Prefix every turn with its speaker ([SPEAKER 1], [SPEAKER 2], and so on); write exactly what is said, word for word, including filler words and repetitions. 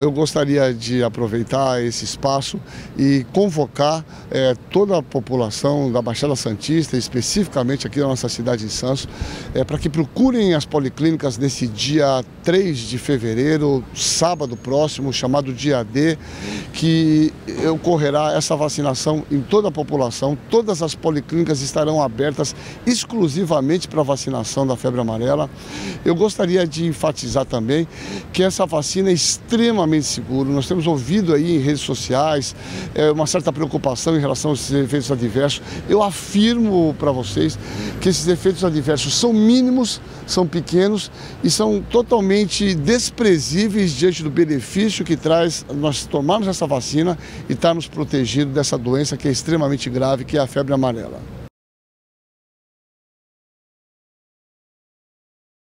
[SPEAKER 1] Eu gostaria de aproveitar esse espaço e convocar é, toda a população da Baixada Santista, especificamente aqui da nossa cidade de Santos, é, para que procurem as policlínicas nesse dia três de fevereiro, sábado próximo, chamado dia D, que ocorrerá essa vacinação em toda a população. Todas as policlínicas estarão abertas exclusivamente para a vacinação da febre amarela. Eu gostaria de enfatizar também que essa vacina é extremamente seguro. Nós temos ouvido aí em redes sociais é, uma certa preocupação em relação a esses efeitos adversos. Eu afirmo para vocês que esses efeitos adversos são mínimos, são pequenos e são totalmente desprezíveis diante do benefício que traz nós tomarmos essa vacina e estarmos protegidos dessa doença que é extremamente grave, que é a febre amarela.